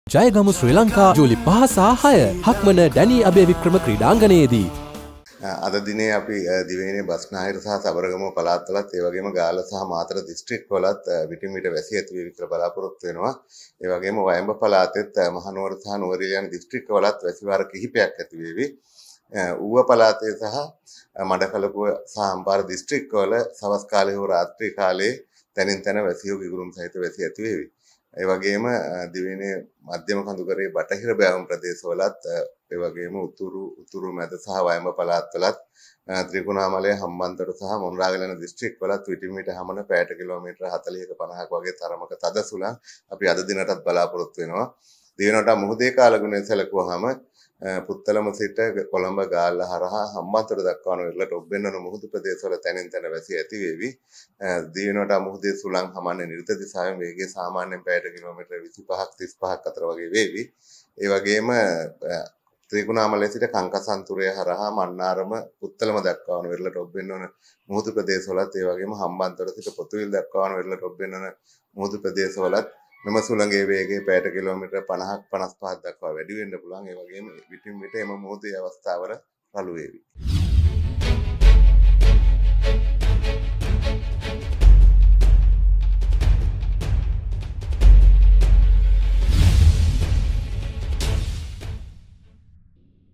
ජයගමු ශ්‍රී ලංකා ජූලි 5 සහ 6 හක්මන ඩැනි අබේවික්‍රම ක්‍රීඩාංගණයේදී අද දිනේ අපි දිවයිනේ බස්නාහිර සහ සබරගමුව පළාත්වලත් ඒ වගේම ගාල්ල සහ මාතර දිස්ත්‍රික්කවලත් විටින් විට වැසි ඇති වේවි කියලා බලාපොරොත්තු වෙනවා. ඒ වගේම වයඹ පළාතෙත් මහනුවර සහ නුවරඑළිය යන දිස්ත්‍රික්කවලත් වැසි වාර කිහිපයක් ඇති වේවි. ඌව පළාතේ සහ මඩකලපුව සහ අම්පාර දිස්ත්‍රික්කවල සවස් කාලයේ හෝ රාත්‍රී කාලයේ තැනින් තැන වැසියෝ ගිගුරුම් සහිත වැසි ඇති වේවි. ඒ වගේම දිවයිනේ මධ්‍යම කඳුකරේ බටහිර බෑවුම් ප්‍රදේශවලත් ඒ වගේම උතුරු මැද සහ වයඹ පළාත්වලත් ත්‍රිකුණාමලය හම්බන්තොට සහ මොණරාගල යන දිස්ත්‍රික්කවලත් විටින් විට හමන පැයට කිලෝමීටර 40ක 50ක වගේ තරමක තද සුළං අපි අද දිනටත් බලාපොරොත්තු වෙනවා. දිවෙනට මුහුදේ කාලගුණය සැලකුවාම පුත්තලම සිට කොළඹ ගාල්ල හරහා හම්බන්තොට දක්වාන වෙරළට ඔබ්බෙන්නන මුහුදු ප්‍රදේශවල තැනින් තැන වැසි ඇති වේවි. දිවෙනට මුහුදේ සුළං හමන්නේ නිර්ත දිශාවෙන් වේගය සාමාන්‍යයෙන් පැයට කිලෝමීටර 25ක් 35ක් අතර වගේ වේවි. ඒ වගේම ත්‍රිකුණාමලය සිට කංකසන්තුරය හරහා මන්නාරම පුත්තලම දක්වාන වෙරළට ඔබ්බෙන්නන මුහුදු ප්‍රදේශවලත් ඒ වගේම හම්බන්තොට සිට පොතුවිල් දක්වාන වෙරළට ඔබ්බෙන්නන මුහුදු ප්‍රදේශවලත් මෙම සුළඟේ වේගය පැයට කිලෝමීටර 50ක් 55ක් දක්වා වැඩි වෙන්න පුළුවන්. ඒ වගේම විටින් විට එම මුහුදේ අවස්ථාවල රළු වේවි.